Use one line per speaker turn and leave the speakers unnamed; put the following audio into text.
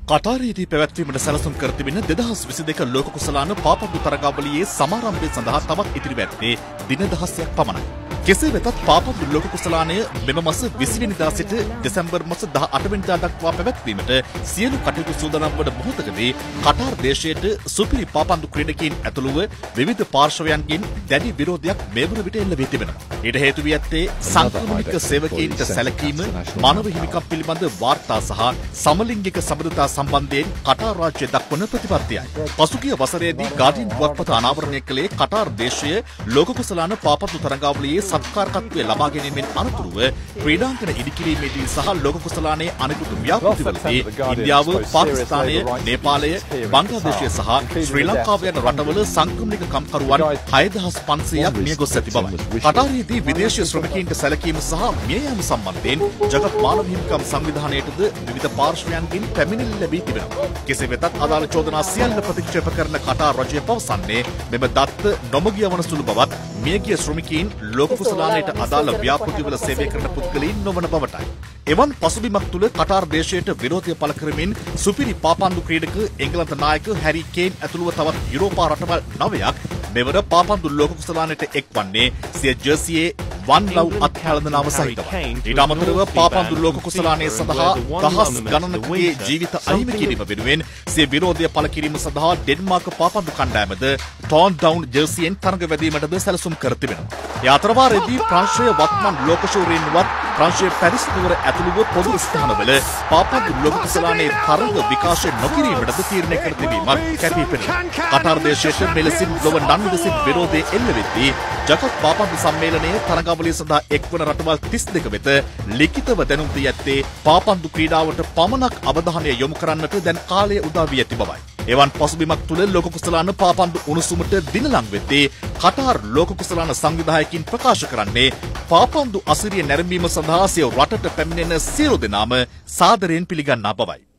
කටාරයේදී පැවැත්වීමට සැලසුම් කර තිබෙන 2022 ලෝක කුසලාන පාපඩු තරගාවලියේ සමාරම්භය සඳහා තවත් ඉතිරි ඇත්තේ දින 10ක් පමණයි. කෙසේ වෙතත් පාපඩු ලෝක කුසලානය මෙම මාස 20 වෙනිදා සිට දෙසැම්බර් මාස 18 වෙනිදා දක්වා පැවැත්වීමට සියලු කටයුතු සූදානම් වන මොහොතකදී කටාර් දේශයට සුපිරි පාපඩු ක්‍රීඩකයින් ඇතුළුව විවිධ පාර්ශවයන්ගෙන් දැඩි විරෝධයක් මේ වන විට එල්ල වී තිබෙනවා. ඊට හේතු වී ඇත්තේ සංක්‍රමණික සේවකයින්ට සැලකීම, මානව හිමිකම් පිළිබඳ වාර්තා සහ සමලිංගික සබඳතා සම්බන්ධයෙන් කටාර් රාජ්‍ය දක්වන ප්‍රතිපත්තියයි. පසුගිය වසරේදී ගාඩියන් පුවත්පත අනාවරණය කළේ කටාර් දේශය ලෝක කුසලාන පාපඩු තරගාවලියේ සත්කාරකත්වය ලබා ගැනීමෙන් අනතුරුව ක්‍රීඩාංගන ඉදිකිරීමේදී සහ ලෝක කුසලානයේ අනෙකුත් ව්‍යාපෘතිවලදී ඉන්දියාව, පාකිස්තානය, නේපාලය, බංග්ලාදේශය සහ ශ්‍රී ලංකාව යන රටවල සංක්‍රමණික කම්කරුවන් 6500ක් මිය ගොස් ඇති බවයි. කටාරයේදී විදේශීය ශ්‍රමිකයින්ට සැලකීම සහ මිය යාම සම්බන්ධයෙන් ජගත් මානව හිමිකම් සංවිධානයටද විවිධ පාර්ශවයන්ගෙන් පැමිණිලි ලැබී තිබෙනවා. කෙසේ වෙතත් අදාළ චෝදනා සියල්ල ප්‍රතික්ෂේප කරන කටාර් රජය පවසන්නේ මෙම දත්ත නොමගිය වන සුළු බවත් මියගිය ශ්‍රමිකයින් ලෝක කුසලානයට අදාළ ව්‍යාපෘතිවල සේවය කරන පුද්ගලයින් නොවන බවටයි. එවන් පසුබිමක් තුළ කටාර් දේශයට විරෝධය පළ කරමින් සුපිරි පාපන්දු ක්‍රීඩක එංගලන්ත නායක හැරි කේන් ඇතුළුව තවත් යුරෝපා රටවල් 9ක් මෙවර පාපන්දු ලෝක කුසලානයට එක්වන්නේ සිය ජර්සියේ වන් ලව් අත්හැලඳනාව සහිතව. ඊට අමතරව පාපන්දු ලෝක කුසලානයේ සඳහා දහස් ගණනකගේ ජීවිත අහිමි කිරීම වෙනුවෙන් සිය විරෝධය පළ කිරීම සඳහා ඩෙන්මාර්ක පාපන්දු කණ්ඩායමද ටෝන් ඩවුන් ජර්සියෙන් තරඟ වැදීමටද සැලසුම් කර තිබෙනවා. ඒ අතරවාරයේදී ප්‍රංශයේ වත්මන් ලෝකශූරීන්වත් ප්‍රංශයේ පැරිස් නුවර ඇතුළුව පොදු ස්ථානවල පාපන්දු ලෝක කුසලානයේ තරඟ විකාශය නොකිරීමටද තීරණය කර තිබීමක් කැපී පෙනෙනවා. කටාර් දේශයට මෙලෙසින් ලොව නන් විසින් විරෝධය එල්ල වෙද්දී ජගත් පාපන්දු සම්මේලනයේ තරඟාවලිය සඳහා එක්වන රටවල් 32 වෙත ලිඛිතව දැනුම් දී ඇත්තේ පාපන්දු ක්‍රීඩාවට පමණක් අවධානය යොමු කරන්නට දැන් කාලය උදා වී ඇති බවයි. එවන් පසුබිමක් තුළ ලෝක කුසලාන පාපන්දු උණුසුමට දින ලං වෙද්දී කටාර් ලෝක කුසලාන සංවිධායකින් ප්‍රකාශ කරන්නේ පාපන්දු අසිරිය නැරඹීම සඳහා සිය රටට පැමිණෙන සියලු දෙනාම සාදරයෙන් පිළිගන්නා බවයි.